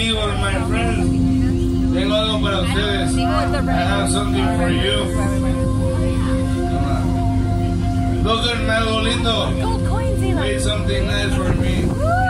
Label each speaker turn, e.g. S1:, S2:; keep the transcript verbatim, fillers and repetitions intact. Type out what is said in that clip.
S1: amigos, my friends. Tengo algo para ustedes. I have something for you. Look at algo lindo. Wait, something nice for me.